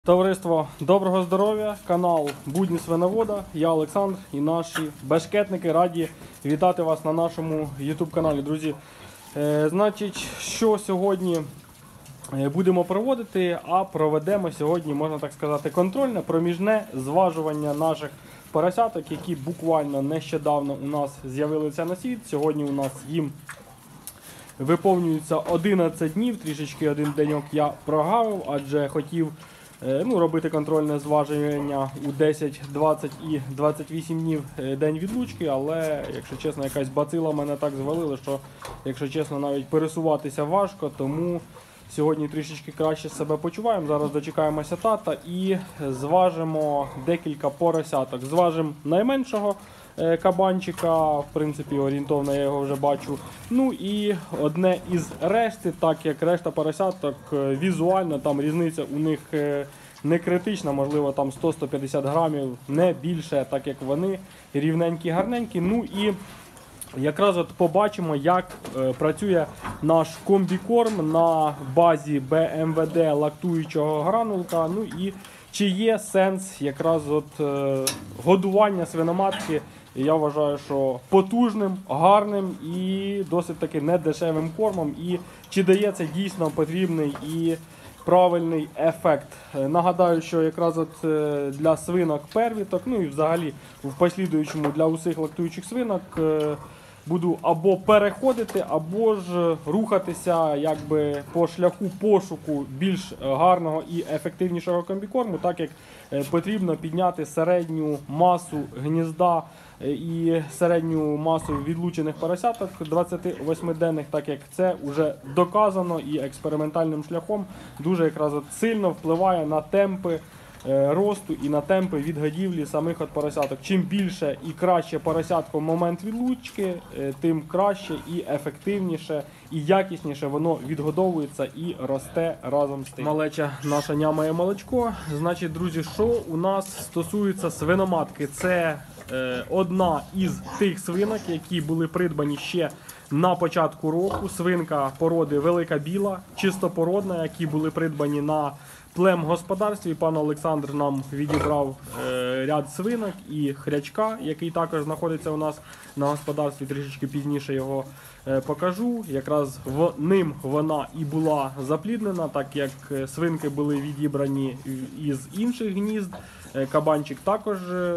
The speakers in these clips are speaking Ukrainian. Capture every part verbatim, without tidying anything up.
Товариство, доброго здоров'я, канал Будні Свиновода, я Олександр і наші бешкетники раді вітати вас на нашому ютуб каналі, друзі. Е, значить, що сьогодні будемо проводити, а проведемо сьогодні, можна так сказати, контрольне, проміжне зважування наших поросяток, які буквально нещодавно у нас з'явилися на світ. Сьогодні у нас їм виповнюється одинадцять днів, трішечки один деньок я прогавив, адже хотів Ну, робити контрольне зважування у десять, двадцять і двадцять вісім днів день відлучки, але, якщо чесно, якась бацила мене так звалила, що, якщо чесно, навіть пересуватися важко, тому сьогодні трішечки краще себе почуваємо. Зараз дочекаємося тата і зважимо декілька поросяток. Зважимо найменшого кабанчика, в принципі, орієнтовно я його вже бачу. Ну і одне із решти, так як решта поросяток, візуально там різниця у них не критична, можливо там сто - сто п'ятдесят грамів, не більше, так як вони рівненькі, гарненькі. Ну і якраз от побачимо, як е, працює наш комбікорм на базі Б М В Д лактуючого гранулка. Ну і чи є сенс якраз от е, годування свиноматки, я вважаю, що потужним, гарним і досить таки недешевим кормом. І чи дає це дійсно потрібний і правильний ефект. Нагадаю, що якраз от для свинок первіток, ну і взагалі в послідуючому для усіх лактуючих свинок буду або переходити, або ж рухатися якби по шляху пошуку більш гарного і ефективнішого комбікорму, так як потрібно підняти середню масу гнізда і середню масу відлучених поросяток двадцятивосьмиденних, так як це вже доказано і експериментальним шляхом дуже якраз от сильно впливає на темпи росту і на темпи відгодівлі самих от поросяток. Чим більше і краще поросятко в момент відлучки, тим краще і ефективніше і якісніше воно відгодовується і росте разом з тим. Малеча наша нямає молочко. Значить, друзі, що у нас стосується свиноматки? Це е, одна із тих свинок, які були придбані ще на початку року. Свинка породи велика біла, чистопородна, які були придбані на племгосподарстві. Пан Олександр нам відібрав е, ряд свинок і хрячка, який також знаходиться у нас на господарстві. Трішечки пізніше його е, покажу. Якраз в ним вона і була запліднена, так як свинки були відібрані із інших гнізд. Кабанчик також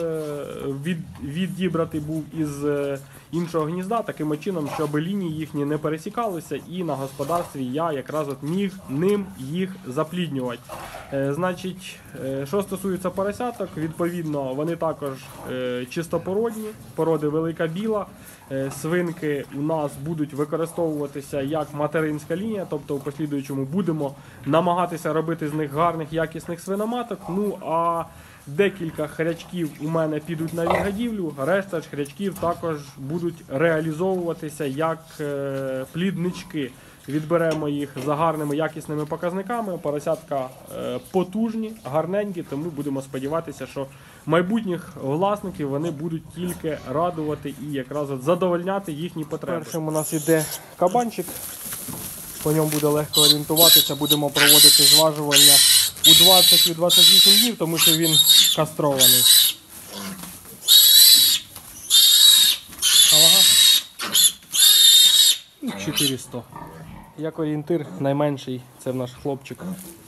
від, відібратий був із іншого гнізда, таким чином, щоб лінії їхні не пересікалися, і на господарстві я якраз от міг ним їх запліднювати. Е, значить, е, що стосується поросяток, відповідно, вони також е, чистопородні, породи велика біла. Е, свинки у нас будуть використовуватися як материнська лінія, тобто у послідуючому будемо намагатися робити з них гарних, якісних свиноматок. Ну, а декілька хрячків у мене підуть на відгодівлю, решта ж хрячків також будуть реалізовуватися як е, пліднички. Відберемо їх за гарними якісними показниками. Поросятка е, потужні, гарненькі, тому будемо сподіватися, що майбутніх власників вони будуть тільки радувати і якраз от задовольняти їхні потреби. Першим у нас йде кабанчик, по ньому буде легко орієнтуватися, будемо проводити зважування у двадцять - двадцять вісім днів, тому що він кастрований. Ага. чотириста. Як орієнтир, найменший це наш хлопчик.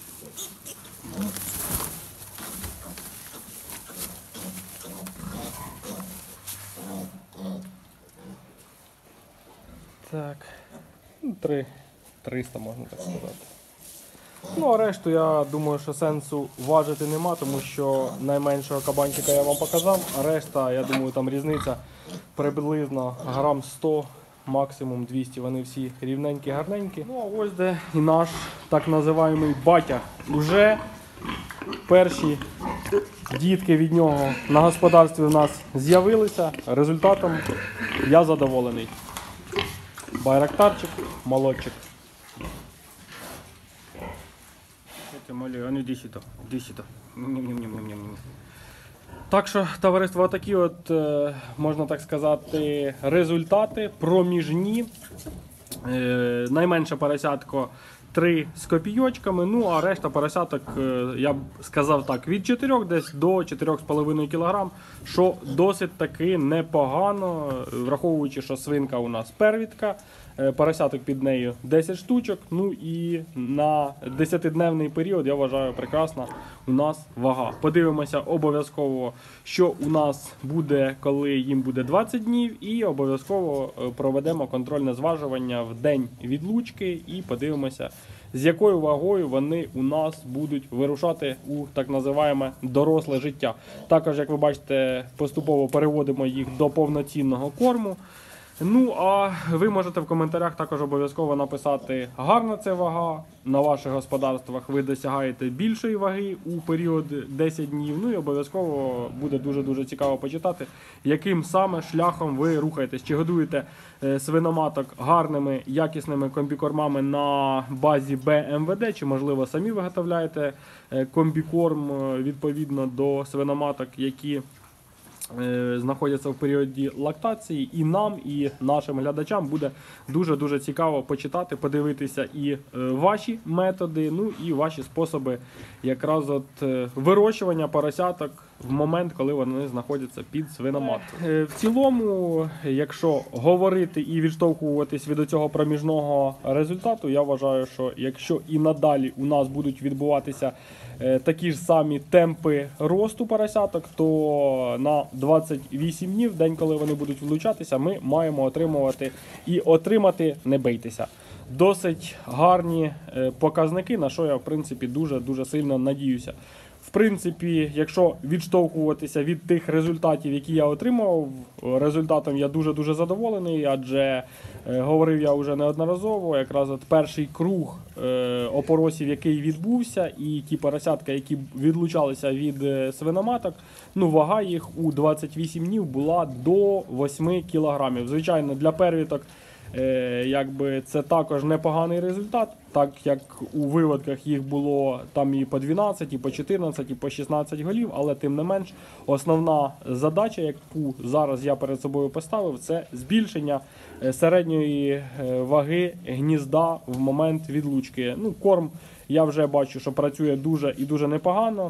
Так, три, триста можна так сказати. Ну, а решту, я думаю, що сенсу важити нема, тому що найменшого кабанчика я вам показав, а решта, я думаю, там різниця приблизно грам сто, максимум двісті, вони всі рівненькі, гарненькі. Ну, а ось де і наш так називаємий батя. Уже перші дітки від нього на господарстві у нас з'явилися, результатом я задоволений. Байрактарчик, молодчик. А ну іди сюди, іди сюди. Так що, товариство, отакі от, можна так сказати, результати проміжні. Найменше поросятко три з копійочками, ну а решта поросяток, е, я б сказав так, від чотирьох десь до чотирьох з половиною кілограм, що досить таки непогано, враховуючи, що свинка у нас первітка, е, поросяток під нею десять штучок, ну і на десятидневний період, я вважаю, прекрасна у нас вага. Подивимося обов'язково, що у нас буде, коли їм буде двадцять днів, і обов'язково проведемо контрольне зважування в день відлучки і подивимося, з якою вагою вони у нас будуть вирушати у так називаємо доросле життя. Також, як ви бачите, поступово переводимо їх до повноцінного корму. Ну, а ви можете в коментарях також обов'язково написати, гарна це вага, на ваших господарствах ви досягаєте більшої ваги у період десять днів. Ну і обов'язково буде дуже-дуже цікаво почитати, яким саме шляхом ви рухаєтесь. Чи годуєте свиноматок гарними, якісними комбікормами на базі Б М В Д, чи, можливо, самі виготовляєте комбікорм відповідно до свиноматок, які знаходяться в періоді лактації. І нам, і нашим глядачам буде дуже-дуже цікаво почитати, подивитися і ваші методи, ну і ваші способи якраз от вирощування поросяток в момент, коли вони знаходяться під свиноматкою. В цілому, якщо говорити і відштовхуватись від цього проміжного результату, я вважаю, що якщо і надалі у нас будуть відбуватися такі ж самі темпи росту поросяток, то на двадцять вісім днів, день, коли вони будуть влучатися, ми маємо отримувати і отримати, не бийтеся, досить гарні показники, на що я, в принципі, дуже-дуже сильно надіюся. В принципі, якщо відштовхуватися від тих результатів, які я отримав, результатом я дуже-дуже задоволений, адже е, говорив я вже неодноразово, якраз от перший круг е, опоросів, який відбувся, і ті поросятка, які відлучалися від е, свиноматок, ну, вага їх у двадцять вісім днів була до восьми кілограмів. Звичайно, для первіток Е, якби це також непоганий результат, так як у виводках їх було там і по дванадцять, і по чотирнадцять, і по шістнадцять голів, але тим не менш основна задача, яку зараз я перед собою поставив, це збільшення середньої ваги гнізда в момент відлучки. Ну, корм я вже бачу, що працює дуже і дуже непогано,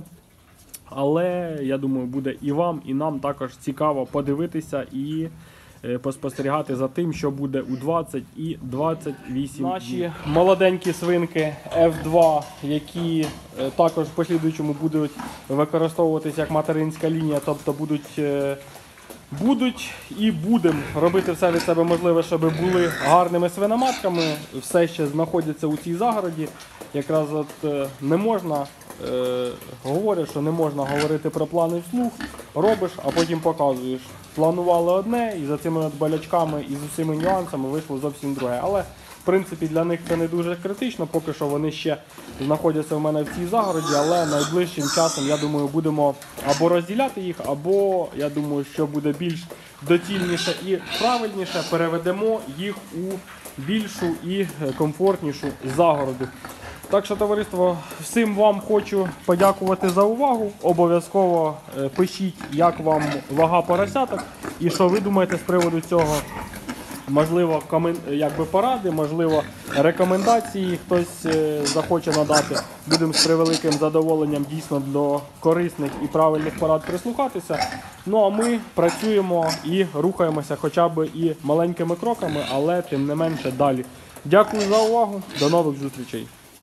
але я думаю, буде і вам, і нам також цікаво подивитися і поспостерігати за тим, що буде у двадцять і двадцять вісім днів. Наші молоденькі свинки Ф два, які також в послідуючому будуть використовуватися як материнська лінія, тобто будуть, будуть і будемо робити все від себе можливе, щоб були гарними свиноматками, все ще знаходяться у цій загороді. Якраз от не можна, е, говорять, що не можна говорити про плани вслух, робиш, а потім показуєш. Планували одне, і за цими от болячками і з усіма нюансами вийшло зовсім друге. Але, в принципі, для них це не дуже критично, поки що вони ще знаходяться в мене в цій загороді, але найближчим часом, я думаю, будемо або розділяти їх, або, я думаю, що буде більш доцільніше і правильніше, переведемо їх у більшу і комфортнішу загороду. Так що, товариство, всім вам хочу подякувати за увагу. Обов'язково пишіть, як вам вага поросяток і що ви думаєте з приводу цього. Можливо, комен... якби поради, можливо, рекомендації хтось захоче надати. Будемо з превеликим задоволенням дійсно до корисних і правильних порад прислухатися. Ну а ми працюємо і рухаємося хоча б і маленькими кроками, але тим не менше далі. Дякую за увагу, до нових зустрічей.